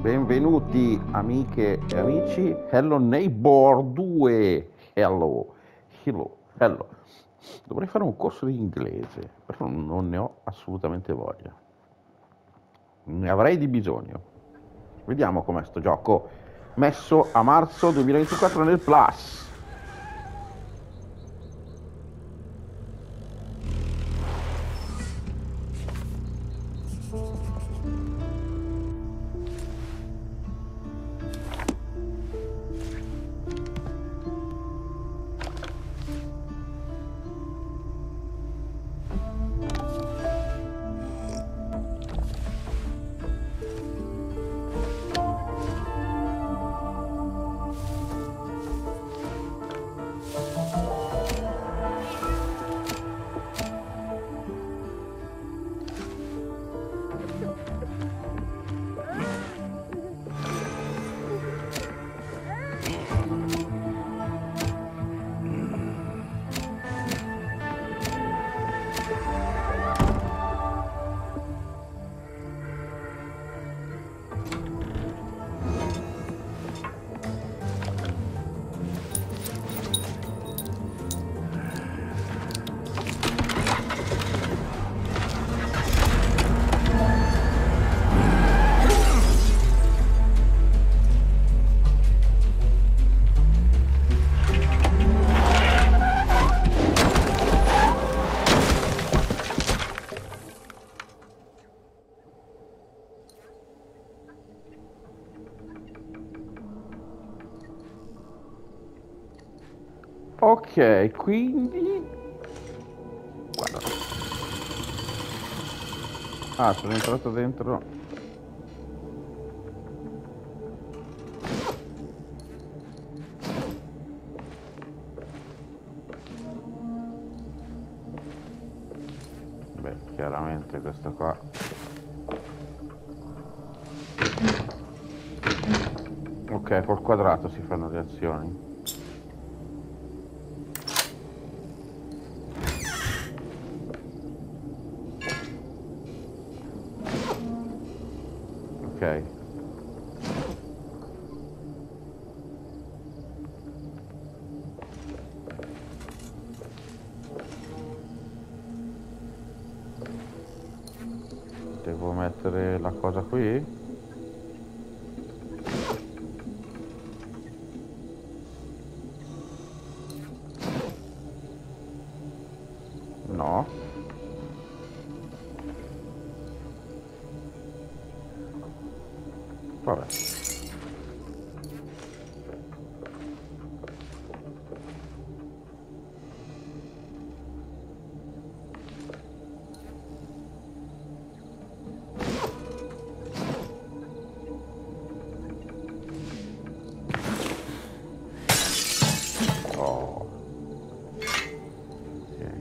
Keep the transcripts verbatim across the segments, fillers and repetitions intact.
Benvenuti amiche e amici, Hello Neighbor due. Hello, hello, hello. Dovrei fare un corso di inglese, però non ne ho assolutamente voglia. Ne avrei di bisogno. Vediamo com'è sto gioco. Messo a marzo duemilaventiquattro nel Plus. Ok, quindi... Guarda. Ah, sono entrato dentro. Beh, chiaramente questo qua. Ok, col quadrato si fanno le azioni. Ok. Devo mettere la cosa qui? No. Vabbè. Oh. Ok.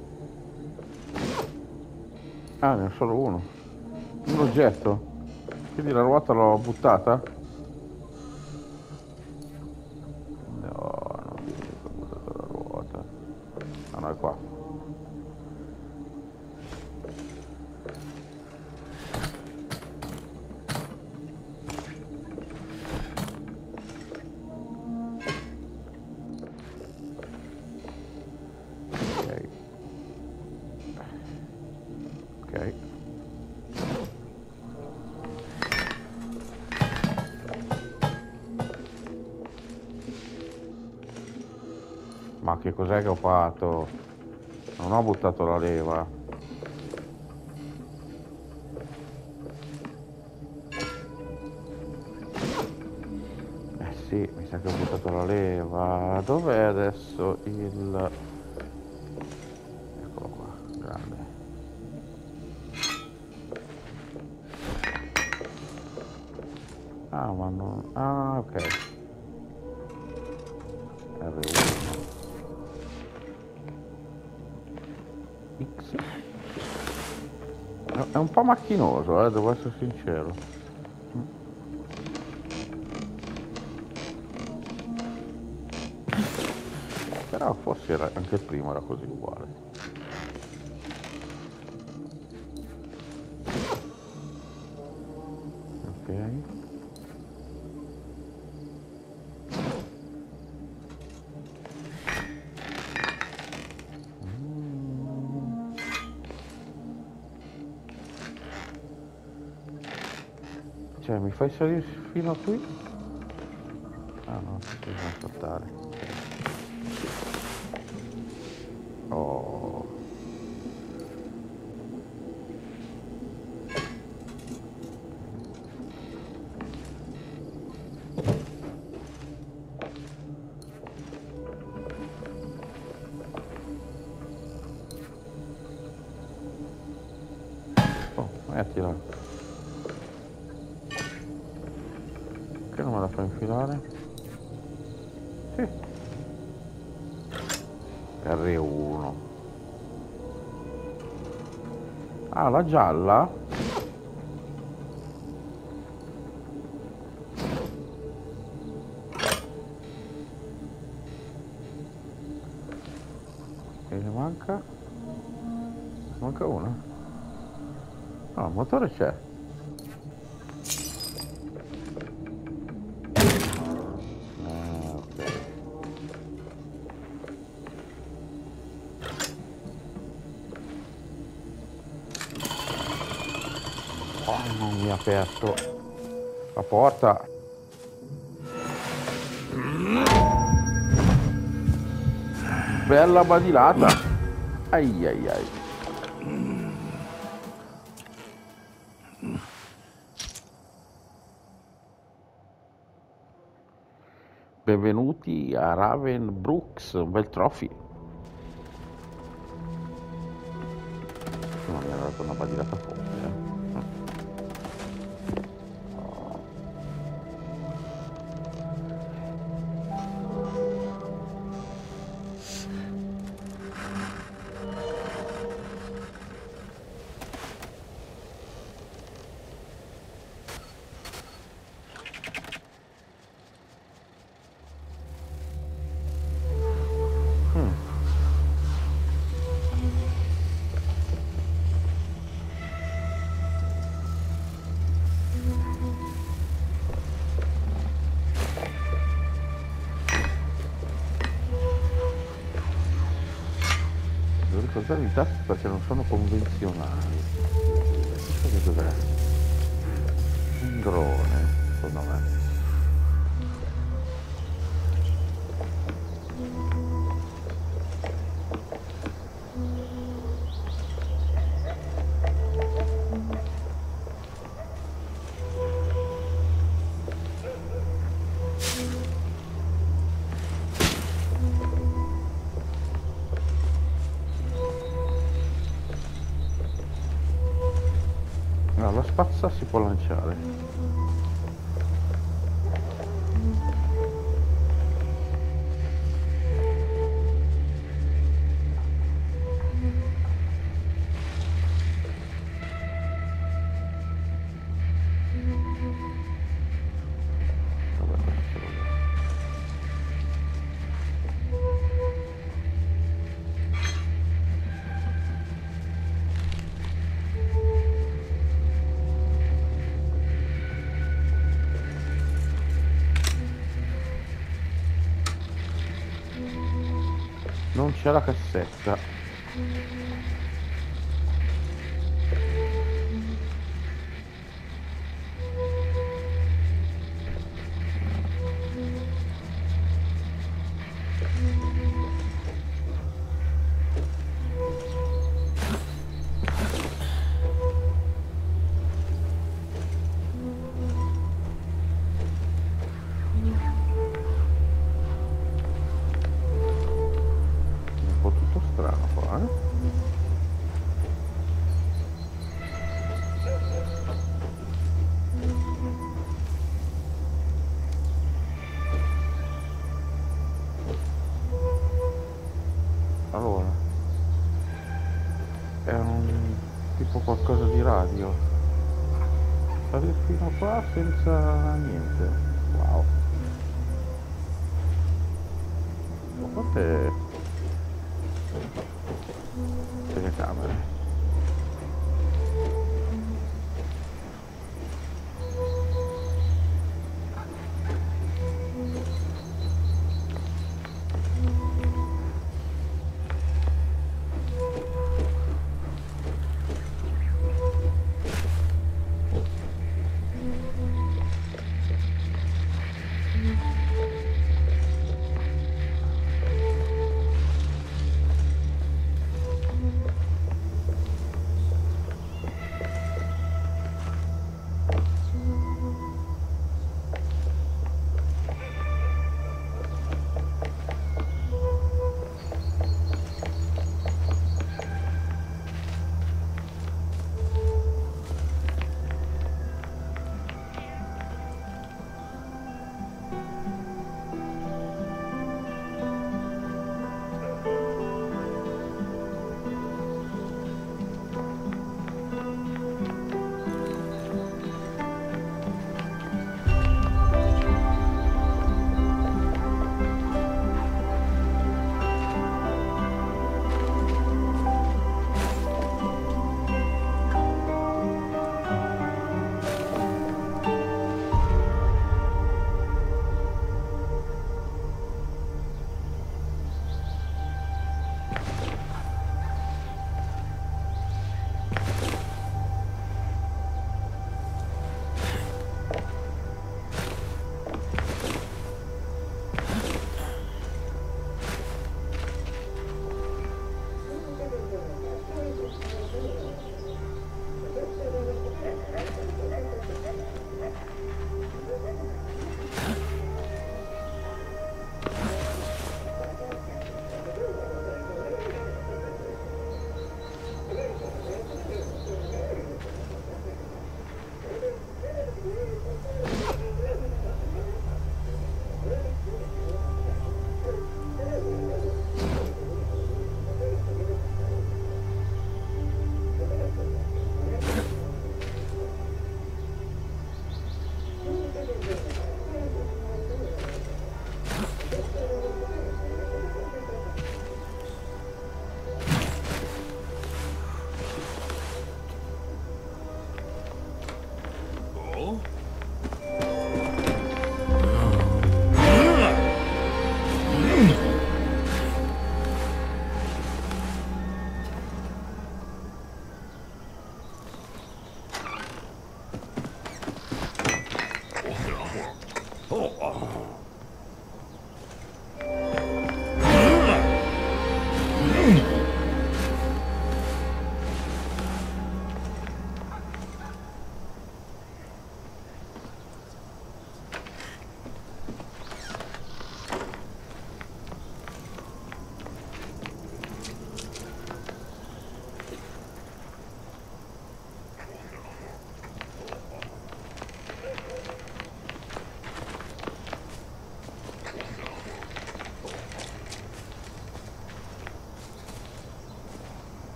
Ah, ne ho solo uno. Un oggetto. Quindi la ruota l'ho buttata? No, non mi ho buttato la ruota. Ah no, è qua. Ok. Ok. Ma che cos'è che ho fatto? Non ho buttato la leva. Eh sì, mi sa che ho buttato la leva. Dov'è adesso il... Eccolo qua, grande. Ah, ma non... Ah, ok. R uno. X. È un po' macchinoso, eh, devo essere sincero. Però forse era, anche il primo era così uguale. Ok. Cioè, mi fai salire fino a qui? Ah no, bisogna saltare. Oh. Oh, mettila. Che non me la fa infilare? Sì. R uno. Ah, la gialla? E ne manca? Manca una? No, il motore c'è. Ah, ok. Oh, non mi ha aperto la porta. Bella badilata. Ai ai ai. Benvenuti a Raven Brooks, un bel trophy. Non mi era dato una badilata forte, eh. Devo ricordare i tasti perché non sono convenzionali. Questo che cos'è? Un drone, secondo me. No, la spazza si può lanciare. Vabbè, questo ce l'ho già. Non c'è la cassetta. Un po' tutto strano qua, eh? Allora, è un tipo qualcosa di radio. Salire fino qua senza niente. Wow. Ma quante telecamere?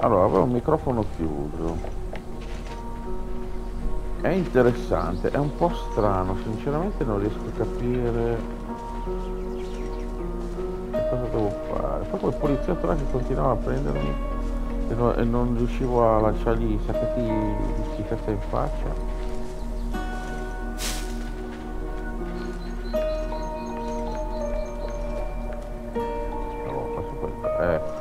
Allora, avevo un microfono chiuso. È interessante, è un po' strano, sinceramente non riesco a capire che cosa devo fare. Poi quel poliziotto là che continuava a prendermi e, no- e non riuscivo a lanciargli i sacchetti di schifezza in faccia. Allora, faccio questo. Eh.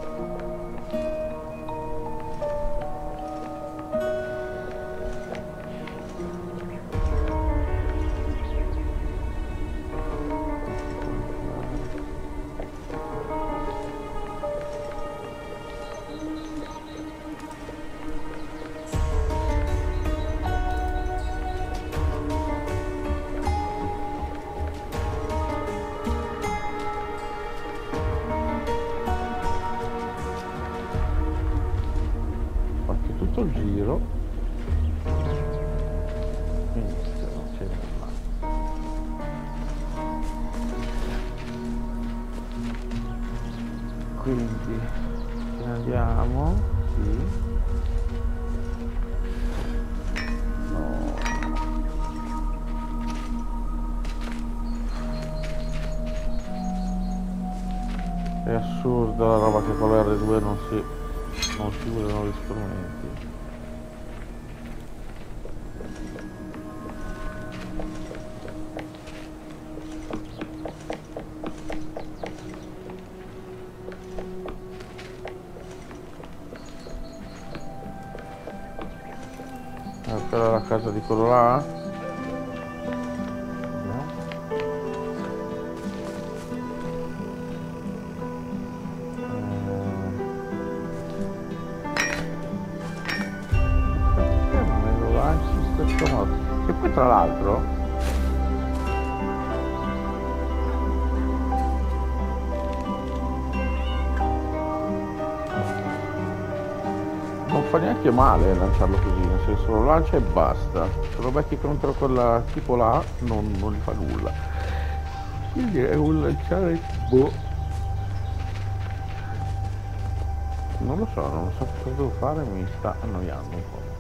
Faccio tutto il giro, quindi se non c'è nulla. Quindi ce ne andiamo, sì, no, è assurda la roba che con l'R due non si, non si usano gli strumenti. Eh, quella è la casa di quello là? No. Eh, perché me lo lanci in questo modo? E poi tra l'altro non fa neanche male lanciarlo così, nel senso lo lancia e basta. Se lo becchi contro quella tipo là non, non gli fa nulla. Quindi è un lanciare boh. Non lo so, non so cosa devo fare, mi sta annoiando un po'.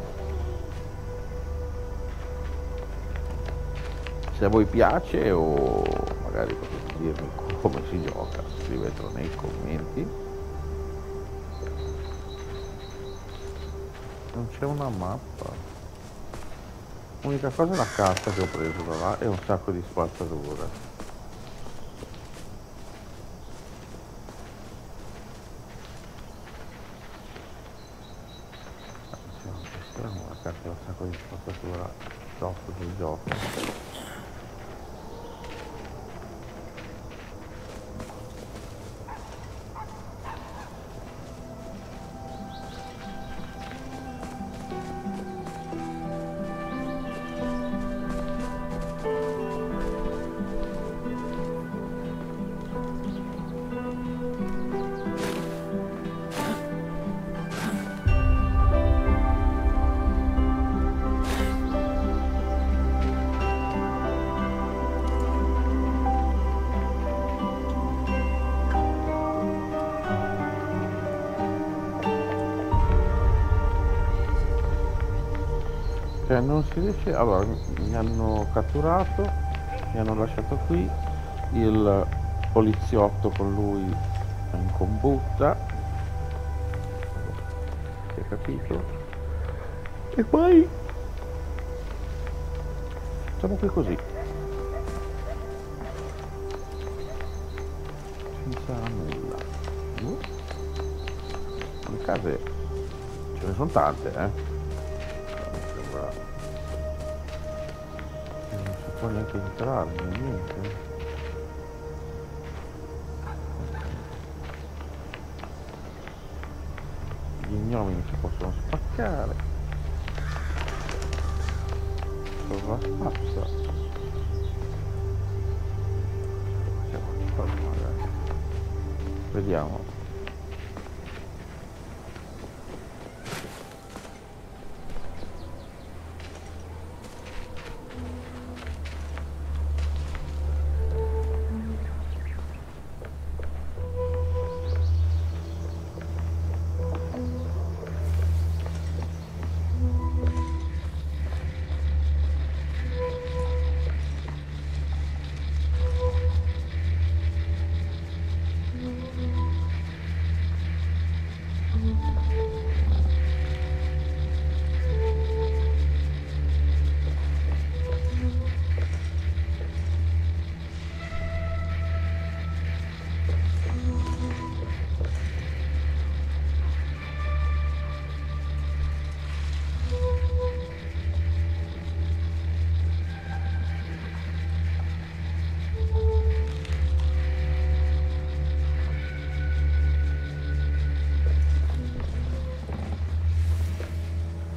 Se a voi piace o magari potete dirmi come si gioca, scrivetelo nei commenti. Non c'è una mappa. L'unica cosa è la carta che ho preso da là e un sacco di spazzatura. Strano, la carta e un sacco di spazzatura dopo del gioco. Cioè non si riesce, allora mi hanno catturato, mi hanno lasciato qui, il poliziotto con lui è in combutta, si è capito, e poi siamo qui così, senza nulla. Uh, le case ce ne sono tante, eh. Non si può neanche entrare, niente. Gli gnomi non si possono spaccare. Cosa spazza? Vediamo.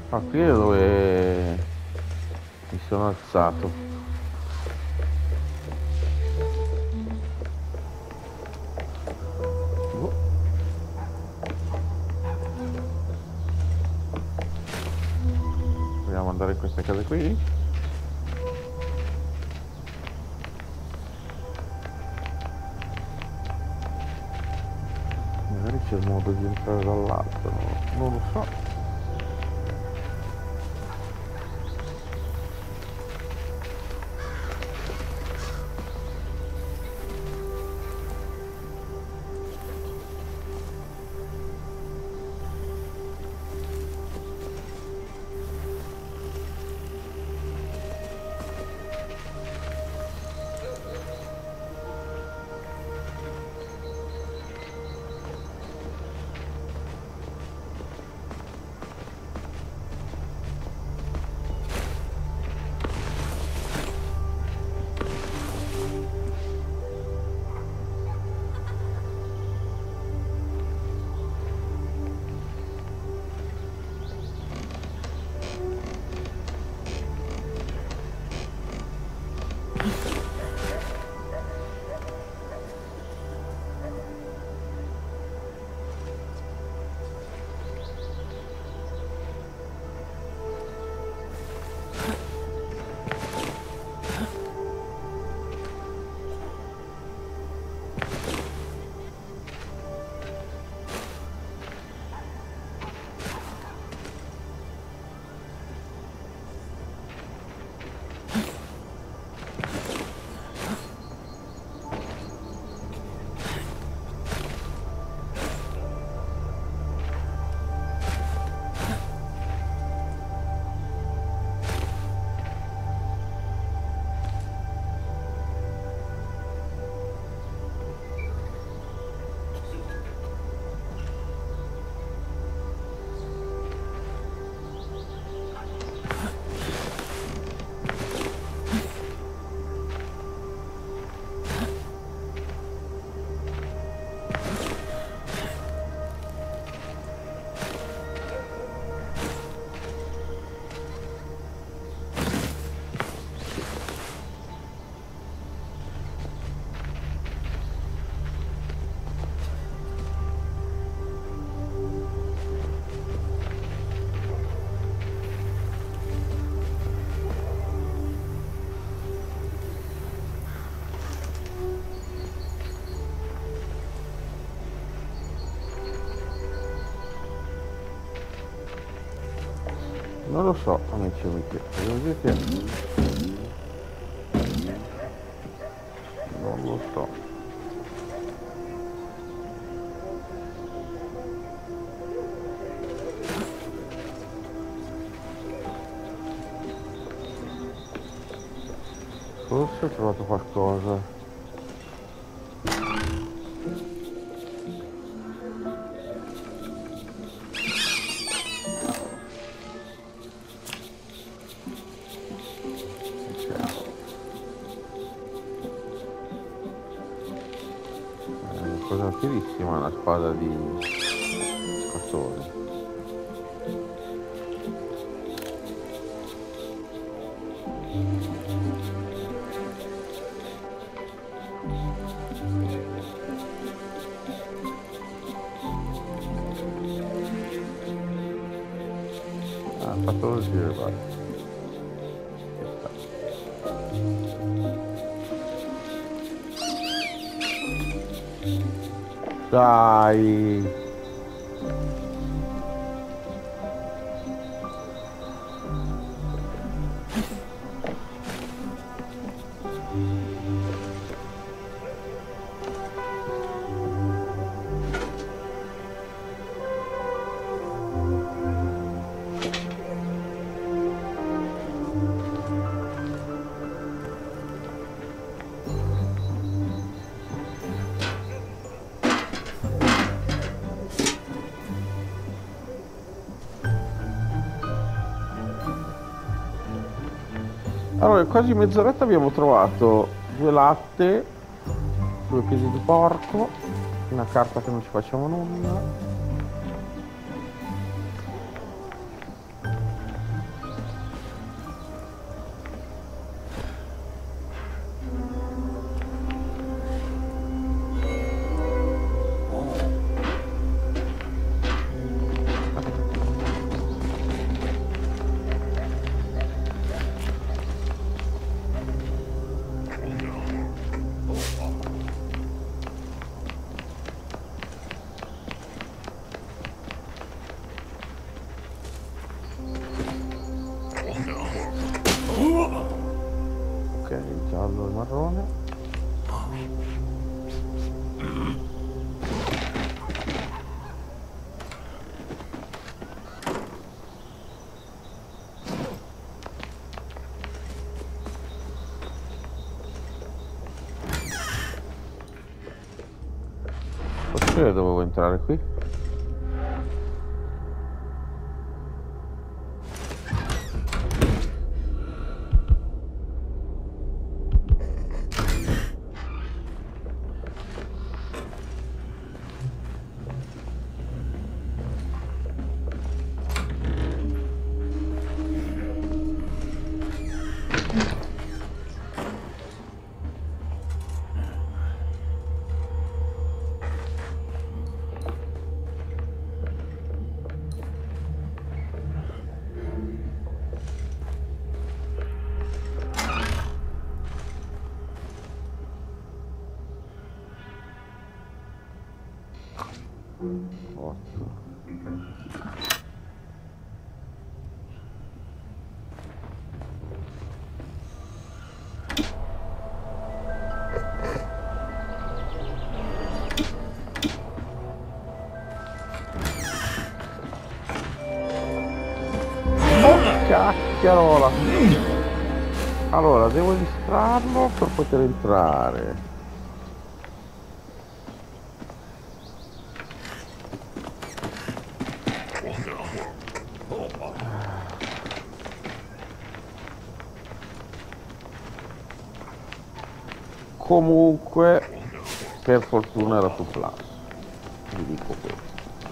Ah, qui è dove mi sono alzato. Boh. Vogliamo andare in queste case qui? Magari c'è il modo di entrare dall'alto, no? Non lo so. Non lo so, amici e amiche, devo dire che non lo so. Forse ho trovato qualcosa. Cosa utilissima una spada di castori. Ah, ha fatto lo giro, guarda. Dai! Allora, quasi mezz'oretta abbiamo trovato due latte, due piedi di porco, una carta che non ci facciamo nulla. marrone. Forse dovevo entrare qui. Cacchiarola. Allora devo distrarlo per poter entrare. Comunque per fortuna era su Plus, vi dico questo.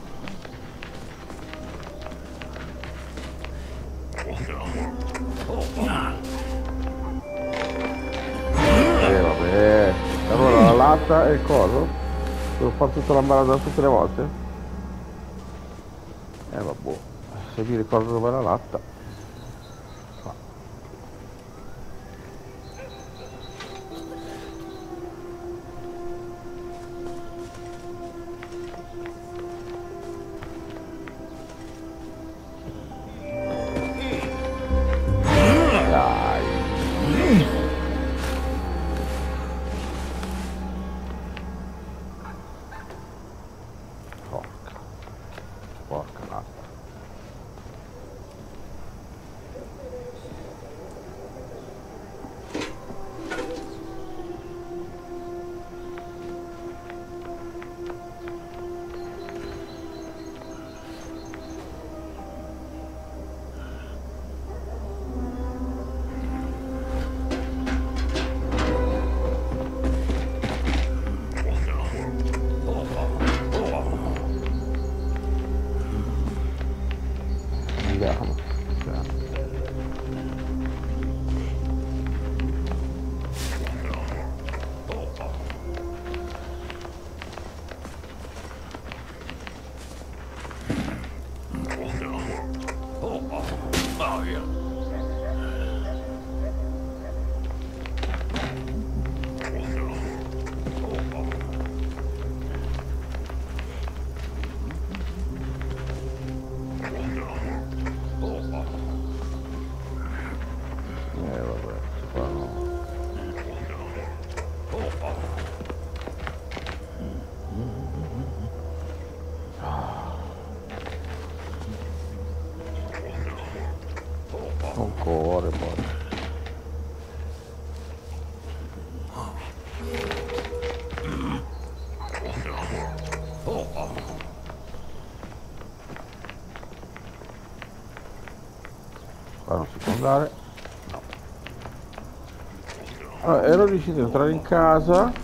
Eh vabbè, allora la latta e il coso? Devo fare tutta la barada tutte le volte? Eh vabbè, se mi ricordo dov'è la latta. Ancora poi. Qua non si può andare. No. Allora, ero riuscito ad entrare in casa.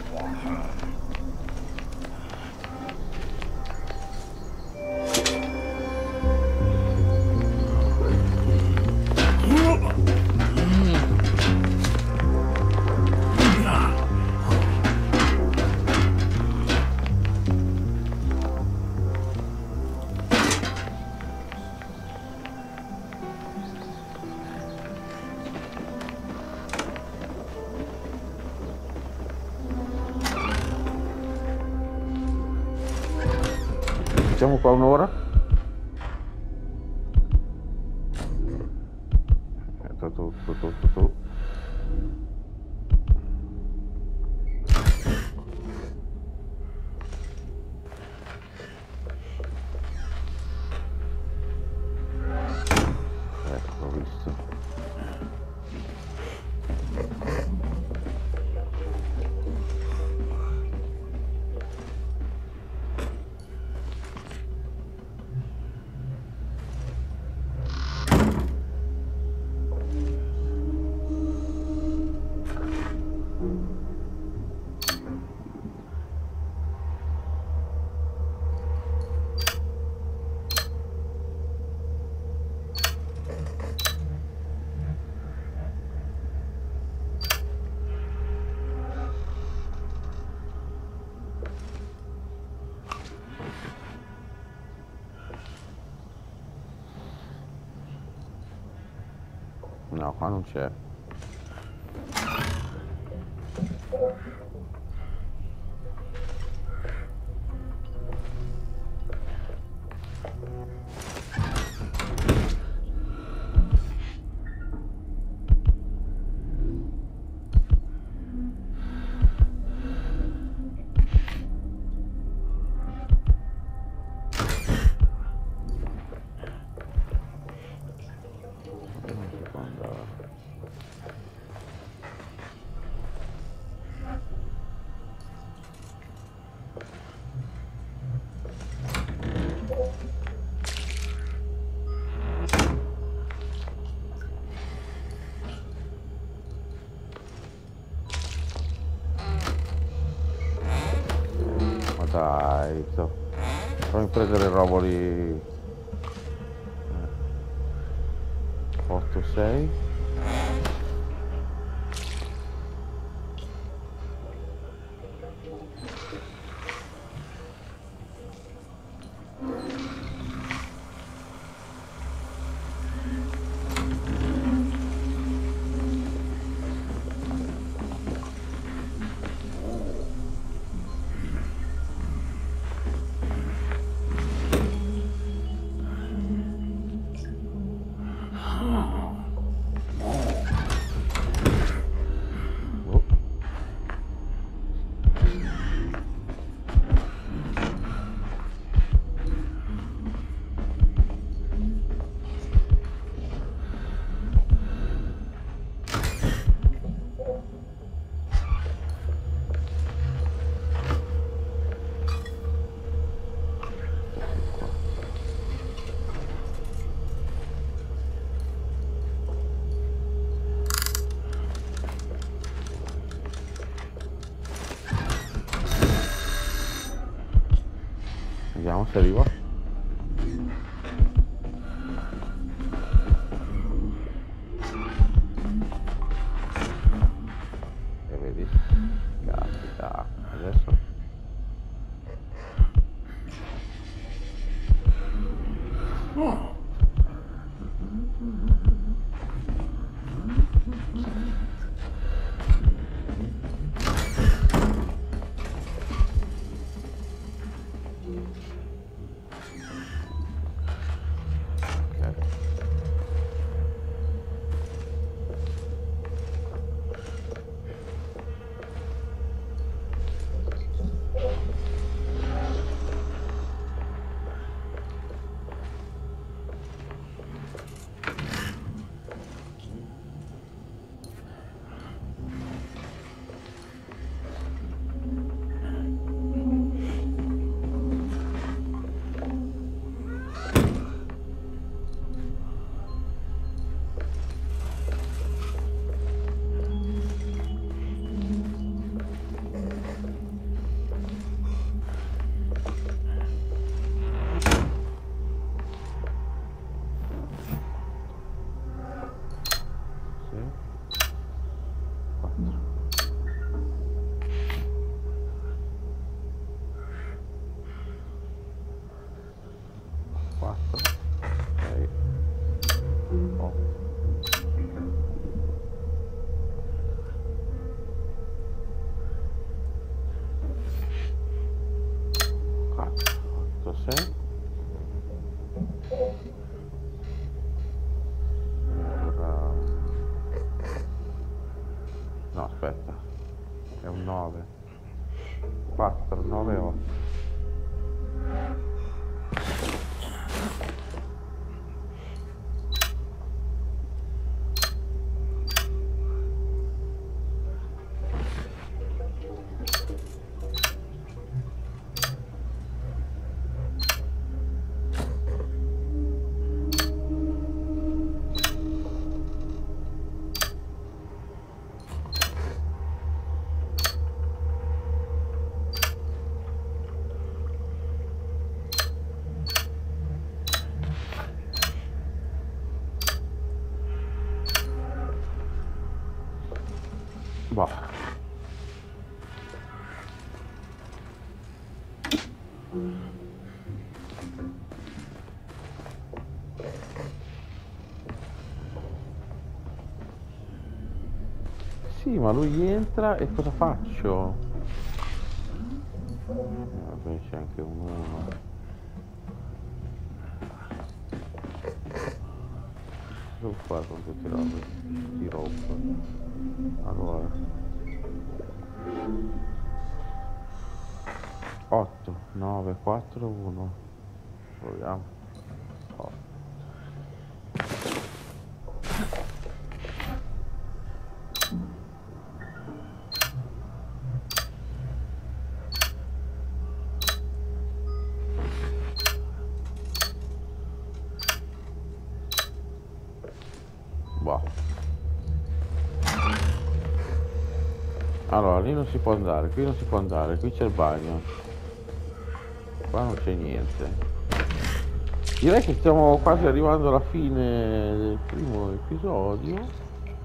Facciamo qua un'ora. Tu, tu, tu, tu, tu. No, qua non c'è. Ma dai, sto... fammi prendere roba lì. otto sei. Vediamo se arriva. E vedi? Capita. Adesso. Oh. No, aspetta, è un nove, quattro, nove, otto. Boh. sì, ma lui entra e cosa faccio? Vabbè, c'è anche un uno. Cosa devo fare con queste robe? Di roba. Allora. otto, nove, quattro, uno. Proviamo. otto. Boh. Allora, lì non si può andare, qui non si può andare, qui c'è il bagno. Qua non c'è niente. Direi che stiamo quasi arrivando alla fine del primo episodio.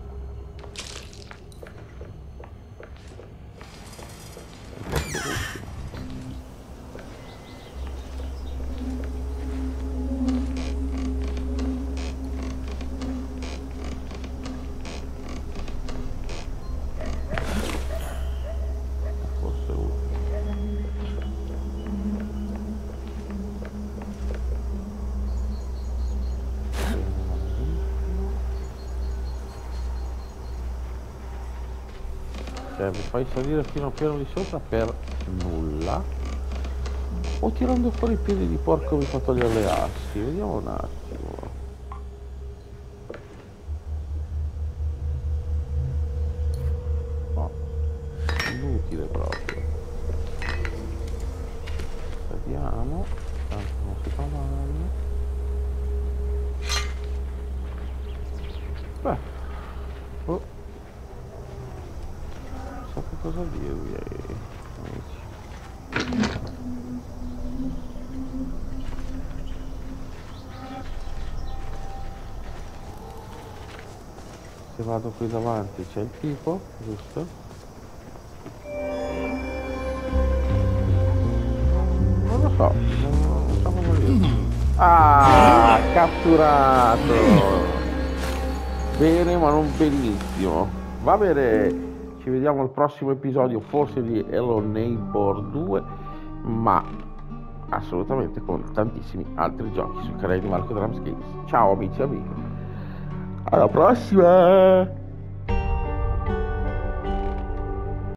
Forse cioè, mi fai salire fino al piano di sopra per nulla, o tirando fuori i piedi di porco mi fa togliere le assi? Vediamo un attimo. No, inutile proprio. Vediamo, tanto non si fa male. Beh, oh. Non so che cosa dirvi, amici. Se vado qui davanti c'è il tipo, giusto? Non lo so, non so come dire. Ah, catturato! Bene, ma non benissimo. Va bene, ci vediamo al prossimo episodio, forse di Hello Neighbor due, ma assolutamente con tantissimi altri giochi sul canale di Marco Drums Games. Ciao amici e amiche, alla prossima!